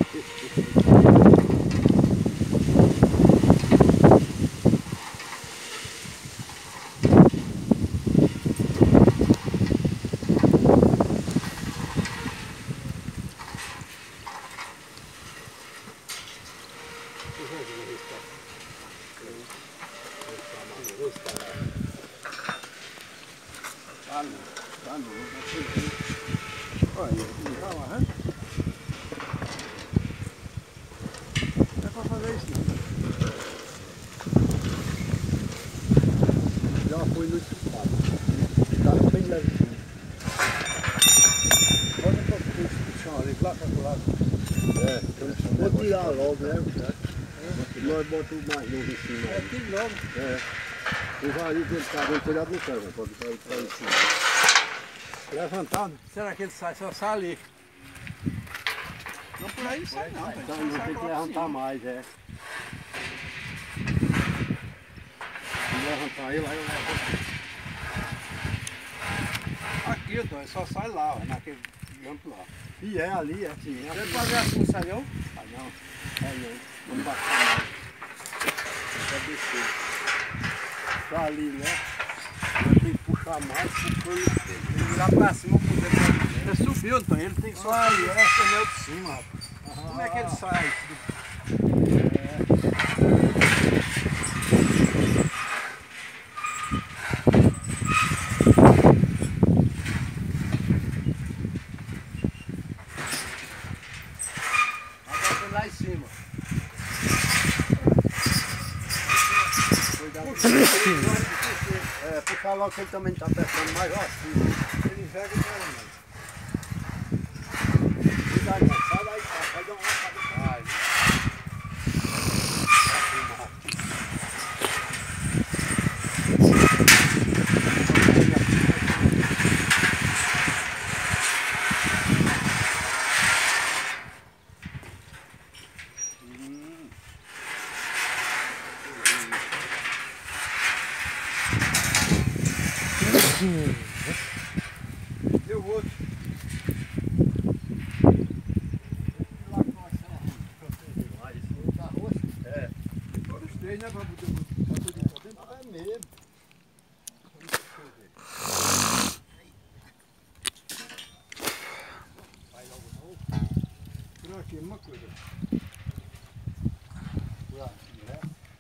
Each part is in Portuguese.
Olha, tá lá, hein? Não é pra fazer isso não. Já foi no estado. Tá bem levinho. Olha pra puxar ali, lá pra lado. Vou tirar logo, né? Nós botamos mais novo em cima. Tira logo. O varinho dele tá bem tirado no pé, pode estar em cima. Levantado. Será que ele sai? Só sai ali. Não, por aí sai não. Então não tem que levantar mais, Se levantar ele, aí eu levanto. Aqui, Dom, só sai lá, ó, naquele campo lá. E é ali, é assim. Você fazer assim, sai não? Ah, não. Não. Vamos baixar mais. Vai descer. Tá ali, né? Tem que puxar mais, Virar pra cima, ele subiu, Antônio, ele tem que só ali, esse pneu de cima, rapaz. Como é que ele sai? Agora lá em cima. Puxar logo que ele também está apertando mais, ó. Ele enverga e vai, Cuidado, sai daí, vai dar uma cabeça. Deu outro. Todos os três, né? Pra poder É mesmo. por aqui, uma coisa. Por aqui, né?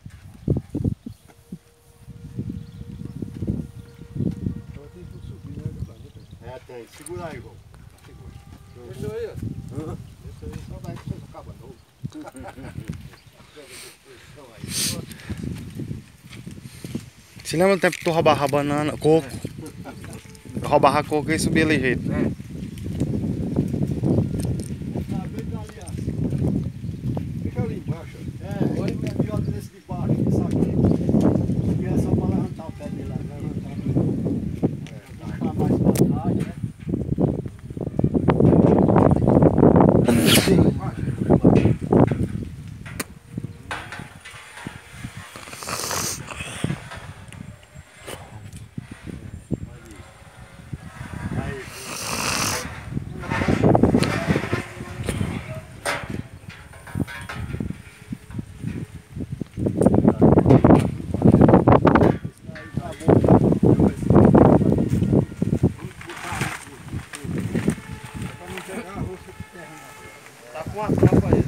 Então tem que subir, né? Tem. Segura aí, João. Deixa eu ir. Deixa aí, só daí que você acaba novo. Você lembra do tempo que tu roubava banana, coco? Eu roubava coco e subia ali jeito. Fica ali embaixo. Hoje é pior que nesse de baixo, isso aqui. Porque é só para levantar o pé dele lá, levantar. Puxar mais para trás, né? Tá com a tampa aí.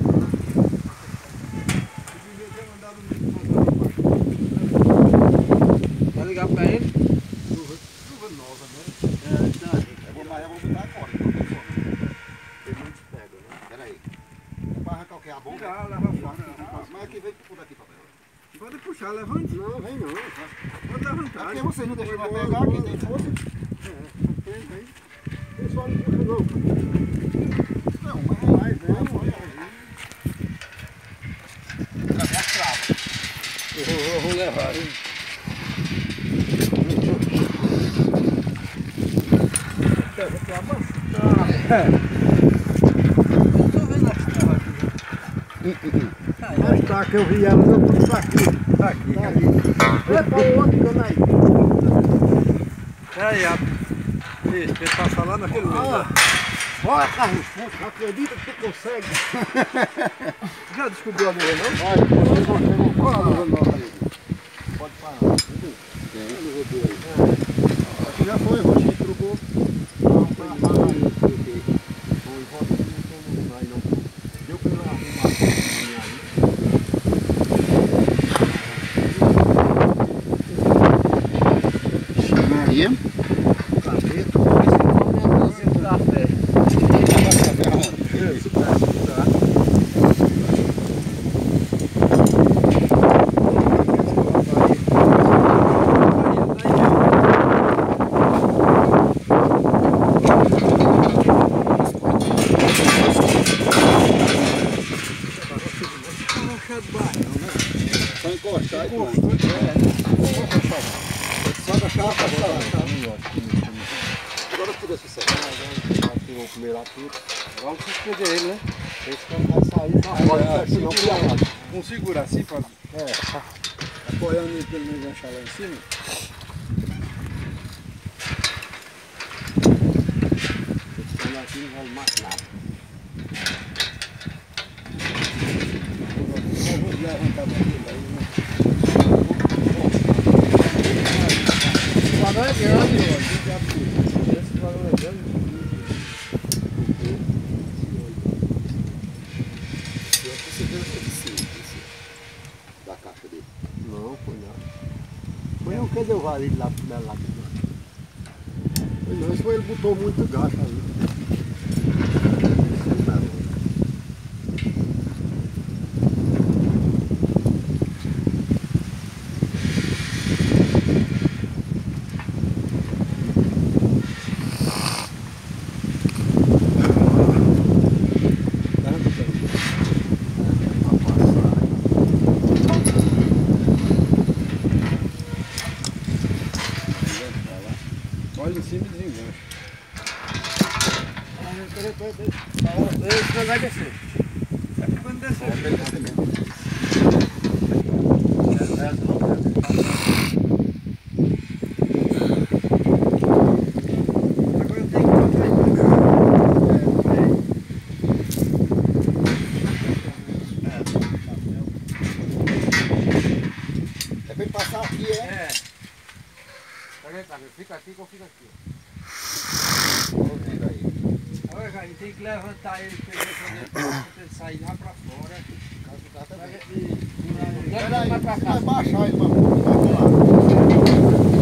Vai ligar pra ele? Chuva nova, né? Eu vou botar agora. Tem muito pega, né? Peraí. Vai arrancar o que? A bomba? Já, leva fora. Mas aqui vem por aqui, papai. Pode puxar, levante. Não, vem não. Pode levantar. Porque você não deixou nós pegar, quem tem força. Pessoal não puxa não. Não, mas vai, vem, olha aí. Eu vou levar, hein? Mas tá que eu vi ela, eu tô aqui. Tá aqui. Tá aqui. Vê pra o outro cano aí. Peraí, isso, ele passa lá naquele meio. Olha, Carlos, não acredita que tu consegue. Já descobriu a lua, não? Olha, pode parar. Aqui já foi, Rocha, trocou. Não, foi lá, foi volta que não vai não. Deu pra ela arrumar a Maria. Só encostar e pronto. Só da chapa agora. Agora tudo é sucesso. Vamos comer lá tudo. Vamos suspender ele, né? Esse cara vai sair na roda, senão pior. Vamos segurar assim, Fábio. Apoiando ele para ele não enganchar lá em cima. Esse cara aqui não vai mais nada. Eu vou levantar para ele aí, né? O valor é grande, esse valor é grande. Da caixa dele. Não, foi não. Foi não, cadê o varilho lá pro lado? Foi não, isso foi ele botou muito gasto ali. Olha em cima e desengancha. Esse vai descer. É quando descer. Vai descer mesmo. Agora eu tenho que botar É pra ele passar aqui, é? É. Fica aqui que eu fico aqui. Vou vir aí. Agora, cara, a gente tem que levantar ele pra ele sair lá pra fora. Peraí, Vai pra você cá. vai baixar ele, mano. Vai lá.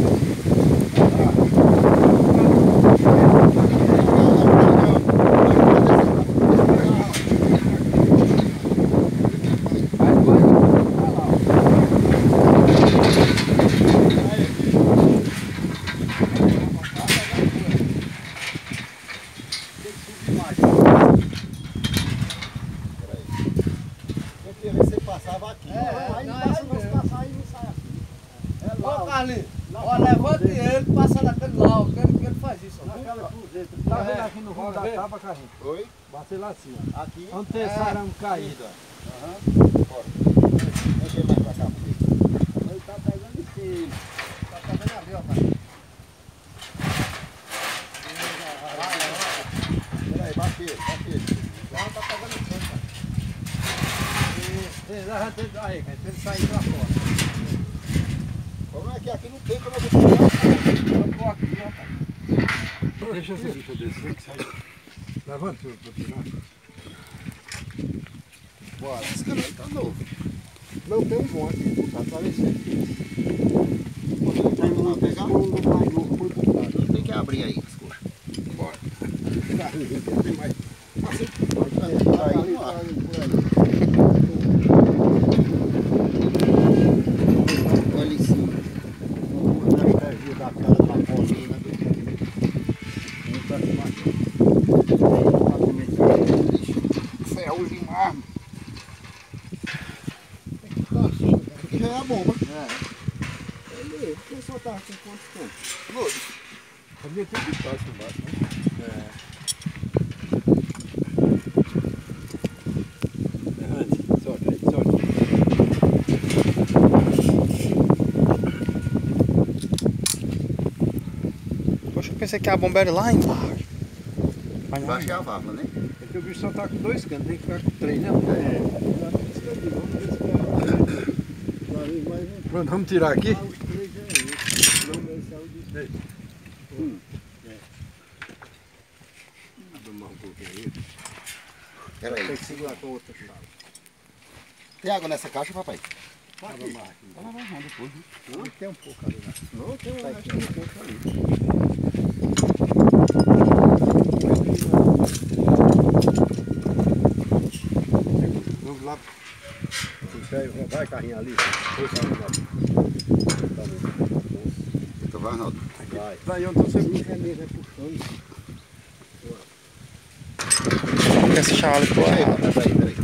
Eu queria ver se ele passava aqui. Aí não passa, não, se passar aí não sai assim. Ô Carlinhos, ó, levante ele, passa naquele lá, eu quero que ele faz isso. Ó. Naquela cruzeta. Tá vendo aqui no rumo da tábua, Carlinhos? Oi? Bater lá assim, ó. Aqui. Onde tem esse arame caído, ó. Bora. Deixa ele mais pra cá. Ele tá pegando em cima. Tá pegando ali, ó, Carlinhos. Peraí, bate ele, bate ele. Não, tá pegando em cima, cara. Aí, cara, tem que sair pra fora. O problema é que aqui não tem como eu botar. Eu tô aqui, ó, cara. Deixa eu descer que sai. Levanta pra tirar. Bora. Esse cara aí tá novo. Não tem um monte, tá aparecendo. Não pegar? Não tem que abrir aí, desculpa. Bora. Tem mais. Aí, olha em cima. Da cara da porta aí, né? Ferro de mármore. Aqui já é a bomba. Ele só tava com quantos pontos? Havia tudo de taça embaixo, né? Solte aí, solte. Poxa, eu pensei que a bomba era lá embaixo. Embaixo é a válvula, né? Porque o bicho só tá com 2 canos, tem que ficar com 3, né? Pronto, vamos tirar aqui. Peraí. Tem que segurar com a outra chave. Tem água nessa caixa, papai? Vai lá, Depois, né? não tem um pouco ali, né? Não, tem um pouco ali. Vamos lá. Vai, carrinho ali. Então vai, Arnaldo. Vai, eu tô sempre puxando. Esse chale ficou errado. Peraí.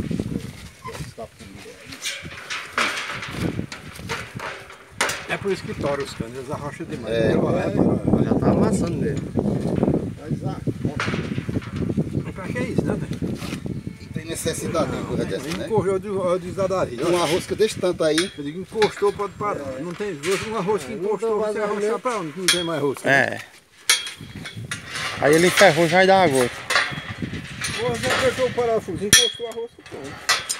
É por isso que tora os canos, eles arrocham demais. Já tá amassando nele. Pra que isso, né? Tem necessidade de uma coisa dessa, né? Correu de zadaria. Uma rosca desse tanto aí. Eu digo, encostou, pode parar. Não tem uma rosca que encostou, você arrochar pra onde? Não tem mais rosca. É. Aí ele enferrou já e dá a gota. Você apertou o parafuso, encostou a rosca, pronto.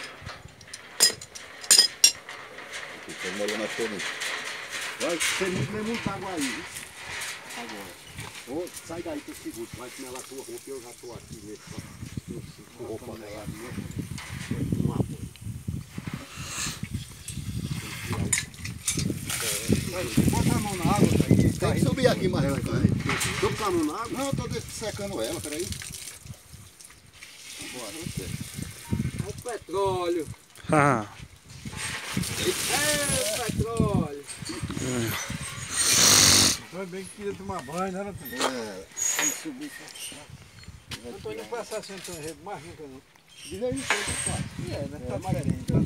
Estou molhando a folha. Vai, você não muita água aí, viu? Agora. Ô, sai daí que eu seguro, vai comer lá a tua roupa, eu já estou aqui nesse com roupa ganhada. Uma folha. Bota a mão na água, aí. Tem que subir aqui mais. Tô com a mão na água? Não, eu tô secando ela, peraí. Bora. O petróleo. Ah, É, petróleo. Foi bem que queria tomar banho, né, Antônio? Vamos subir. Antônio passa assim, Antônio, rede mais nunca não. Diz aí, foi que faz. Né? Tá amarelinho, tá?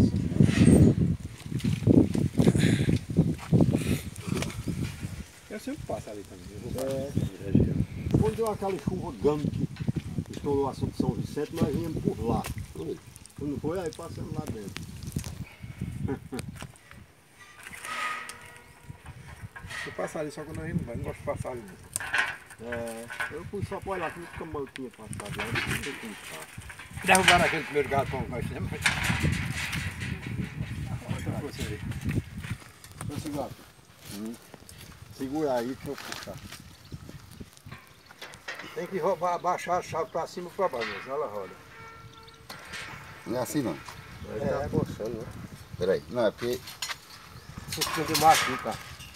Eu sempre passo ali também. Eu vou Quando deu aquela chuva grande que estourou a São Vicente, nós viemos por lá. Quando foi, aí passamos lá dentro. Eu passo ali só quando eu não gosto de passar ali. Eu fui só para olhar que nunca mal tinha passado lá, não sei como tá. Derrubaram aquele primeiro galpão que nós temos. Esse gato. Segura aí que eu puxar. Tem que roubar, abaixar a chave para cima e para baixo, ela roda. Não é assim não. Tá coçando, né? Peraí. Não, é porque. Suspende machuca.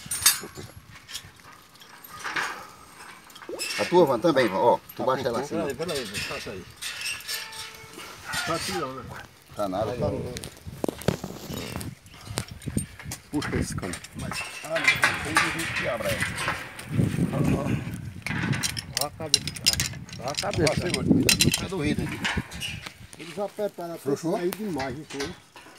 A tua van também, ó. Tu baixa ela assim. ó. Peraí, passa aí. Tá tirando, né? Tá nada. Puxa esse cano. Tem de gente que abra ela. Olha a cabeça. Olha a Ó, cabeça. segura, cuidado no pé do vidro aqui. Eles apertaram até Frouxou? sair demais, não foi?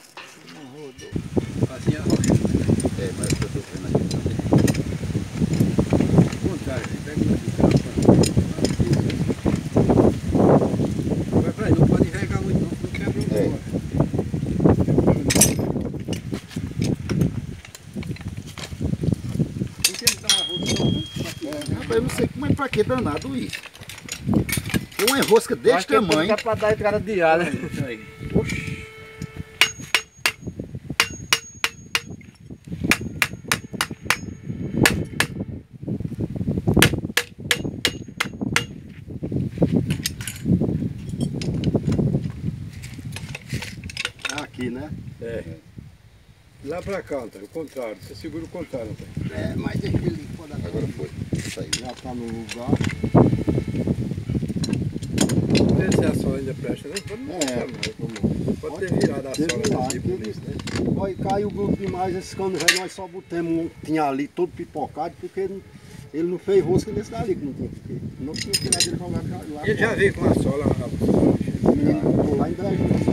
Assim a rocha. É, mas eu tô vendo aqui também. Contrário, pega vai pra aí, não pode regar muito não, não quebra o É. fora. Tem que dar uma rocha Rapaz, eu não sei como é pra que danado isso. Uma enrosca desse tamanho. Dá pra dar entrada de ar, né? Aqui, né? lá pra cá, Antônio, o contrário, você segura o contrário, Antônio. É, mas aquele quando Agora foi. Isso aí. já tá no lugar. Não sei se a sola ainda presta, né? Pode não prestar mais. Pode ter virado a sola Teve lá, desse tipo teve- nisso, né? Aí caiu o grupo demais, esse cano velho nós só botamos um que tinha ali todo pipocado, porque ele não fez rosca nesse dali que não tinha que ter. Não tinha tirado ele jogar lá. Ele já veio com a sola, O menino botou lá em Brasília.